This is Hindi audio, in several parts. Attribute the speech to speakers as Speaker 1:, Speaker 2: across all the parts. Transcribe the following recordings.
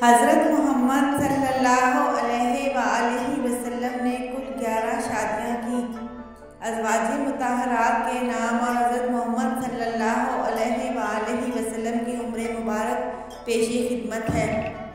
Speaker 1: हज़रत मोहम्मद सल्लल्लाहु अलैहि वसल्लम ने कुल 11 शादियाँ की। अज़वाजे मुताहरात के नाम और हज़रत मोहम्मद सल्लल्लाहु अलैहि वसल्लम की उम्र मुबारक पेशी खिदमत है।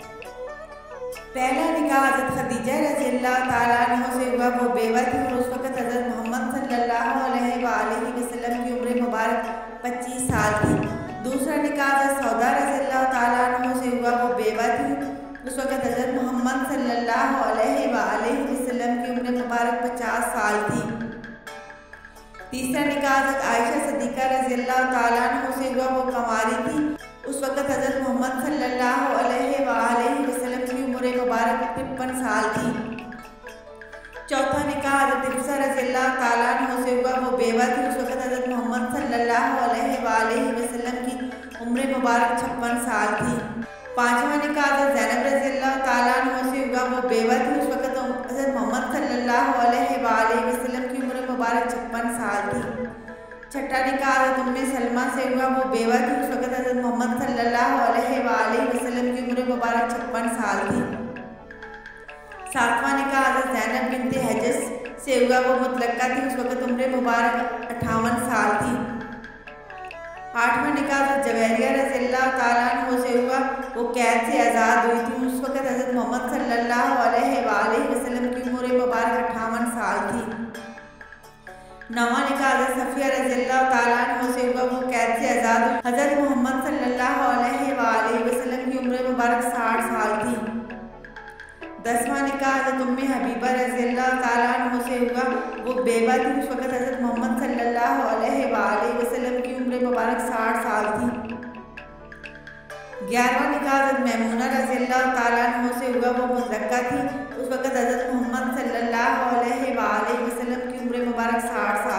Speaker 1: पहला निकाह हज़रत खदीजा रज़ियल्लाहु ताला अन्हा से हुआ। वो बेवा थी और उस वक़्त हज़रत मोहम्मद सल्लल्लाहु अलैहि वसल्लम की उम्र मुबारक 25 साल थी। दूसरा निकाह हज़रत सौदा रज़ियल्लाहु ताला अन्हा से हुआ। वो बेवा थी, उस वक़्त हज़रत मोहम्मद सल्लल्लाहु अलैहि वसल्लम की उम्र मुबारक 50 साल थी। तीसरा निकाह हज़रत आयशा सिद्दीक़ा रज़ियल्लाहु ताला अन्हा से हुआ। वो कंवारी थी, उस वक़्त हज़रत मोहम्मद सल्लल्लाहु अलैहि वसल्लम की उम्र मुबारक 53 साल थी। चौथा निकाह हज़रत हिफ्सा रज़ियल्लाहु ताला अन्हा से हुआ। वो बेवा थी, उस वक़्त हज़रत मोहम्मद सल्लल्लाहु अलैहि वसल्लम की उम्र मुबारक 56 साल थी। पाँचवा निकाह हज़रत ज़ैनब रज़ियल्लाहु ताला अन्हा से हुआ। वो बेवा थी, उस वक़्त हज़रत मोहम्मद सल्लल्लाहु अलैहि वसल्लम की उम्र मुबारक 56 साल थी। छठा निकाह हज़रत उम्मे सलमा से हुआ। वो बेवा थी, उस वक़्त हज़रत मोहम्मद सल्लल्लाहु अलैहि वसल्लम की उम्र मुबारक 56 साल थी। सातवां निकाह हज़रत ज़ैनब बिन्ते हजस से हुआ। वो मुतलक्का थी, उस वक़्त उम्र मुबारक 58 साल थी। आठवां निकाह हज़रत जवेरिया रज़ियल्लाहु ताला अन्हा से हुआ। वो कैद से आज़ाद हुई थी, उस वक़्त हज़रत मोहम्मद सल्लल्लाहु अलैहि वसल्लम की उम्र मुबारक 58 साल थी। नौवां निकाह हज़रत सफ़िया रज़ियल्लाहु ताला अन्हा से हुआ। वो कैद से आज़ाद हुई। हज़रत मोहम्मद सल्लल्लाहु अलैहि वसल्लम की उम्र मुबारक 60 साल थी। 10वां निकाह हज़रत उम्मे हबीबा रज़ियल्लाहु ताला अन्हा से हुआ। वो बेवा थी, उस वक़्त हज़रत मोहम्मद सल्लल्लाहु अलैहि वसल्लम की उम्र मुबारक 60 साल थी। 11वां निकाह हज़रत मैमूना रज़ियल्लाहु ताला अन्हा से हुआ। वो मुतलक्का थी, उस वक़्त हज़रत मोहम्मद सल्लल्लाहु अलैहि वसल्लम की उम्र मुबारक 60 साल